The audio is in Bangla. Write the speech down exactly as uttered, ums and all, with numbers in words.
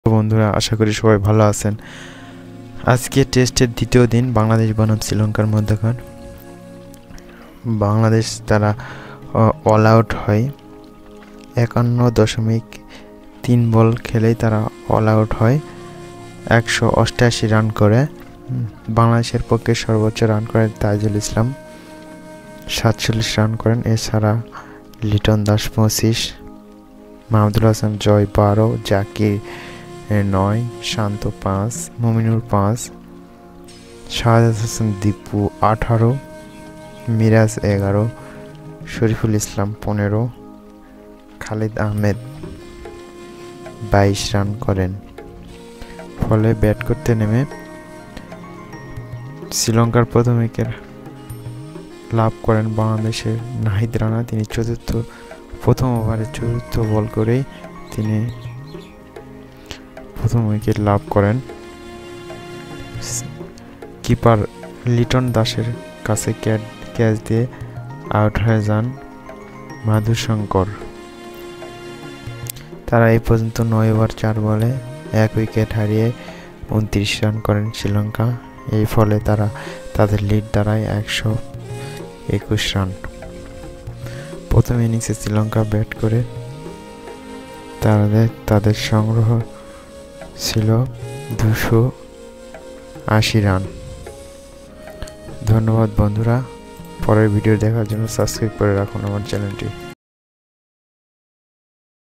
বন্ধুরা, আশা করি সবাই ভালো আছেন। আজকে টেস্টের দ্বিতীয় দিন বাংলাদেশ বনাম শ্রীলঙ্কার মধ্যকার। বাংলাদেশ তারা অল আউট হয় একান্ন দশমিক তিন বল খেলেই তারা অল আউট হয় একশো অষ্টাশি রান করে। বাংলাদেশের পক্ষে সর্বোচ্চ রান করেন তাইজুল ইসলাম, সাতচল্লিশ রান করেন। এছাড়া লিটন দাস পঁচিশ, মাহমুদুল হাসান জয় বারো, জাকির নয়, শান্ত পাঁচ, মুমিনুর পাঁচ, শাহাদাত হাসান দীপু আঠারো, মিরাজ এগারো, শরীফুল ইসলাম পনেরো, খালিদ আহমেদ বাইশ রান করেন। ফলে ব্যাট করতে নেমে শ্রীলঙ্কার প্রথম উইকেট লাভ করেন বাংলাদেশের নাহিদ রানা। তিনি চতুর্থ প্রথম ওভারে চতুর্থ বল করেই তিনি প্রথম উইকেট লাভ করেন। কিপার লিটন দাসের কাছে ক্যাচ দিয়ে আউট হয়ে যান মাধুশঙ্কর। তারা এই পর্যন্ত নয় ওভার চার বলে এক উইকেট হারিয়ে উনত্রিশ রান করেন শ্রীলঙ্কা। এই ফলে তারা তাদের লিড দাঁড়ায় একশো একুশ রান। প্রথম ইনিংসে শ্রীলঙ্কা ব্যাট করে তাদের তাদের সংগ্রহ ছিল দুশো আশি রান। ধন্যবাদ বন্ধুরা। পরের ভিডিও দেখার জন্য সাবস্ক্রাইব করে রাখুন আমার চ্যানেলটি।